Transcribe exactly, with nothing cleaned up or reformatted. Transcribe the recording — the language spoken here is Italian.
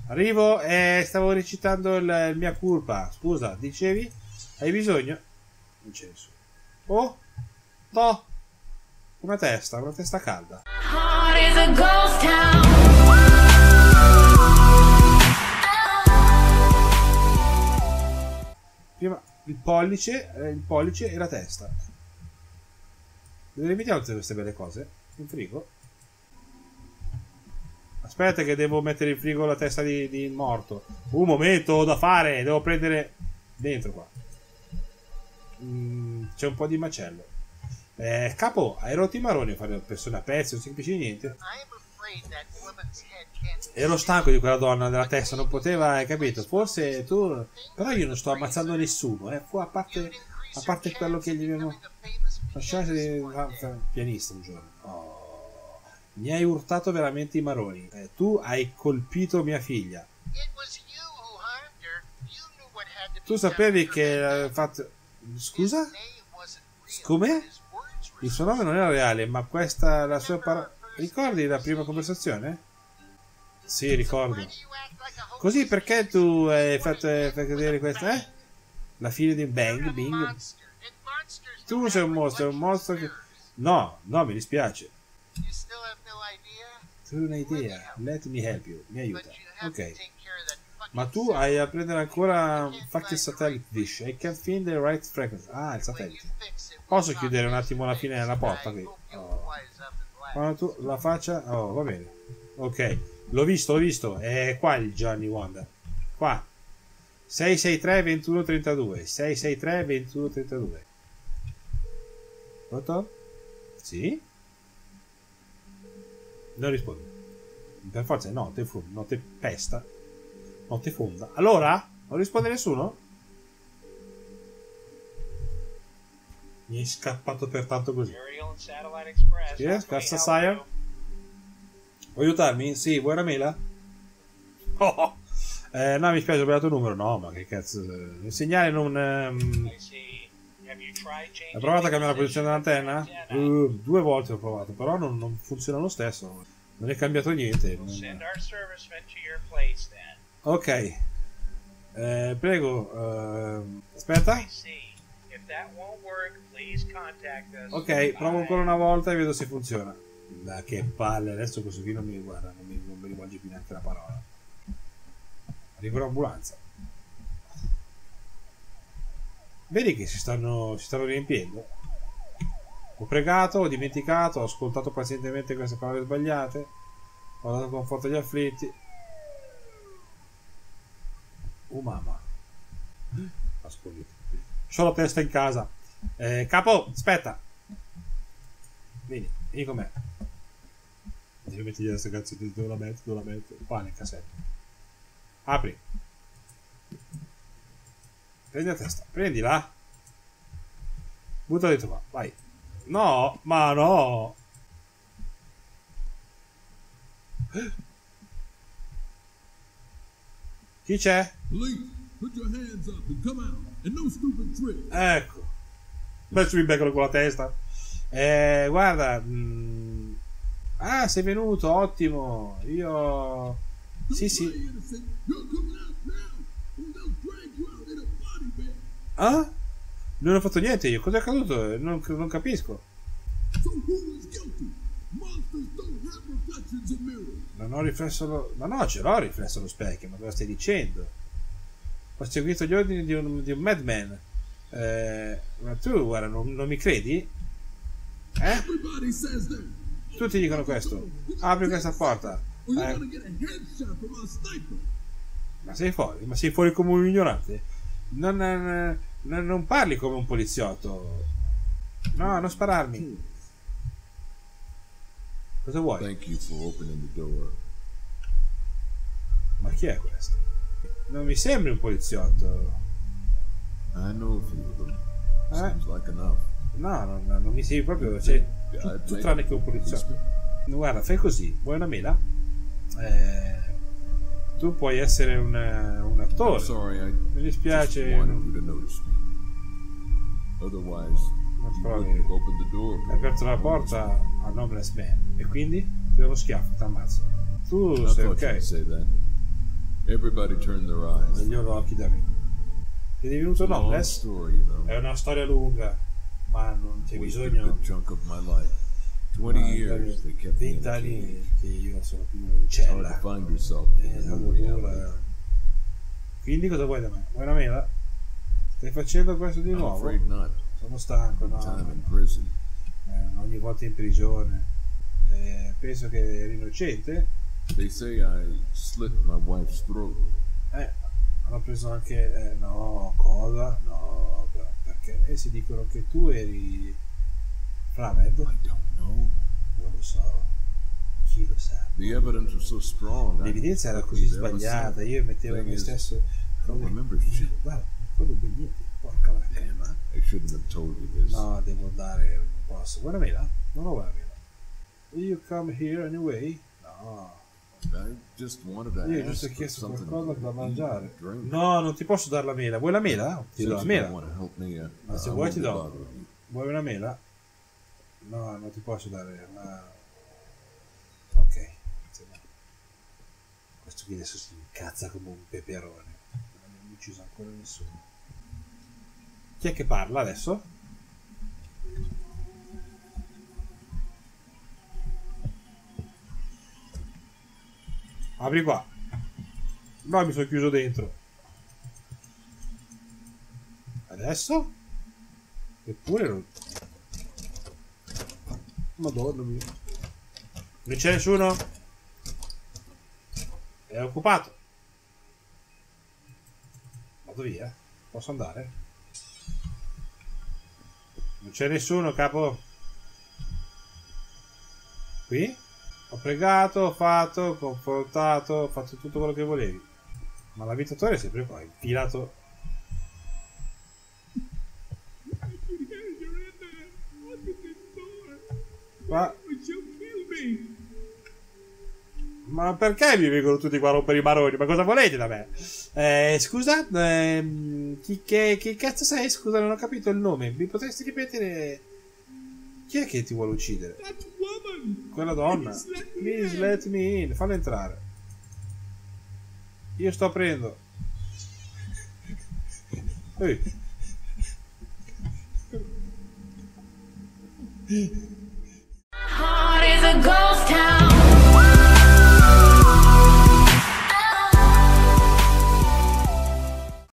Arrivo e stavo recitando il, il mia colpa. Scusa, dicevi? Hai bisogno? Non c'è nessuno. Oh, no. Una testa, una testa calda. Prima il pollice, eh, il pollice e la testa. Dove le mettiamo tutte queste belle cose? In frigo? Aspetta che devo mettere in frigo la testa di, di morto. Un momento, ho da fare. Devo prendere dentro qua. Mm, c'è un po' di macello. Eh, capo, hai rotto i maroni a fare persone a pezzi, non si capisce niente. Ero stanco di quella donna della testa, non poteva, hai capito? Forse tu... Però io non sto ammazzando nessuno, eh. Fu a parte, a parte quello che gli abbiamo lasciato di pianista un giorno. Oh, mi hai urtato veramente i maroni. Eh, tu hai colpito mia figlia. Tu sapevi che hai fatto... Scusa? Come? Il suo nome non era reale, ma questa la sua parola... Ricordi la prima conversazione? Sì, ricordo. Così perché tu hai fatto, hai fatto vedere questa, eh? La figlia di Bang Bing? Tu sei un mostro, un mostro che... No, no, mi dispiace. Tu hai un'idea. Let me help you. Mi aiuta. Ok. Ma tu hai a prendere ancora un fucking satellite dish. I can't find the right frequency. Ah, il satellite. Posso chiudere un attimo la fine della porta qui? Oh. Quando tu la faccia... Oh, va bene. Ok. L'ho visto, l'ho visto. È qua il Johnny Wonder. Qua. sei sei tre ventuno trentadue. sei sei tre ventuno trentadue. Pronto? Sì? Non rispondi. Per forza no, te fu, no te pesta. Non te fonda. Allora? Non risponde nessuno? Mi è scappato pertanto così. Yes, cazzo Sire? Vuoi aiutarmi? Sì, vuoi una mela? Oh, eh, no, mi spiace, ho sbagliato il numero. No, ma che cazzo. Il segnale non... Um... Hai provato a cambiare la posizione dell'antenna? Uh, due volte ho provato, però non, non funziona lo stesso. Non è cambiato niente. Non... Ok. Eh, prego. Uh, aspetta. Ok, provo ancora una volta e vedo se funziona. Da che palle, adesso questo qui non mi guarda, non mi, non mi rivolge più neanche la parola. Arriva l'ambulanza. Vedi che si stanno, si stanno riempiendo. Ho pregato, ho dimenticato, ho ascoltato pazientemente queste parole sbagliate. Ho dato conforto agli afflitti. Oh mamma. Ascolti. C'ho la testa in casa. Eh, capo, aspetta. Vieni, vieni con me. Devo mettere questa cazzo di dove la metto, dove la metto. Qua nel cassetto. Apri. Prendi la testa, prendila. Butta dentro qua, vai. No, ma no. Chi c'è? Ecco. Faccio il becco con la testa. Eh, guarda. Mh... Ah, sei venuto, ottimo. Io... Sì, sì. Ah? Non ho fatto niente io. Cosa è accaduto? Non, non capisco. Non ho riflesso lo... Ma no, ce l'ho riflesso lo specchio. Ma cosa stai dicendo? Ho seguito gli ordini di un, di un madman. Eh, ma tu, guarda, non, non mi credi? Eh? Tutti dicono questo. Apri questa porta. Eh. Ma sei fuori? Ma sei fuori come un ignorante? Non, non, non parli come un poliziotto. No, non spararmi. Cosa vuoi? Thank you for opening the door. Ma chi è questo? Non mi sembri un poliziotto. I know a few of them. Eh? Seems like enough. No, no, no, non mi sei proprio. Cioè, tu, tu tranne che un poliziotto. Guarda, fai così. Vuoi una mela? Eh, tu puoi essere un, un attore. Sorry, I mi dispiace. just wanted you to notice me. Otherwise, Non ti you provi. wouldn't have opened the door. Hai aperto la porta a Homeless Man. E quindi ti do uno schiaffo, ti ammazzo. Tu I sei thought ok. you'd say that. Everybody turned their eyes. Gli loro occhi da me. Ti è venuto no, Long adesso? story, you know. È una storia lunga, ma non c'è Wasted a bisogno. good chunk of my life. Twenty years they kept me in venti a cage. anni che io sono più in It's hard cella. to find yourself Eh, in a sono new dura. reality. Quindi cosa vuoi da me? Vuoi una mela? Stai facendo questo di I'm nuovo? afraid not. Sono stanco, no? Time in prison. Eh, ogni volta in prigione. Eh, penso che eri innocente. They say I slit my wife's throat. Eh, hanno preso anche... Eh, no, cosa? No, beh, perché essi dicono che tu eri... Framed? I don't know. Non lo so. Chi lo sa? The evidence was so strong. I L'evidenza era couldn't così ever sbagliata, see. io mettevo Thing me is, stesso... I don't remember shit. Guarda, non ricordo ben niente, porca la Damn, I, I shouldn't have told you this. No, devo andare, non posso. Vuoi una mela? Non ho una mela. Will you come here anyway? No. I just wanted to Io ho ask giusto for chiesto something qualcosa to da eat mangiare. and drink. No, non ti posso dare la mela. Vuoi la mela? Ti do la Since you mela. want to help me, uh, Ma se I vuoi won't ti be do. bothering you. Vuoi una mela? No, non ti posso dare una... Ok. Questo qui adesso si incazza come un peperone. Non abbiamo ucciso ancora nessuno. Chi è che parla adesso? Apri qua. No, mi sono chiuso dentro. Adesso? Eppure non... Madonna mia. Non c'è nessuno? È occupato. Vado via. Posso andare? Non c'è nessuno, capo. Qui? Ho pregato, ho fatto, ho confrontato, ho fatto tutto quello che volevi. Ma l'abitatore è sempre qua, infilato. Ma... Ma perché mi vengono tutti qua a rompere i maroni? Ma cosa volete da me? Eh, scusa? Ehm, chi, che, chi cazzo sei? Scusa, non ho capito il nome. Mi potresti ripetere... Chi è che ti vuole uccidere? Quella donna. Please let me in. Fallo entrare. Io sto aprendo. Ehi. Heart is a ghost town.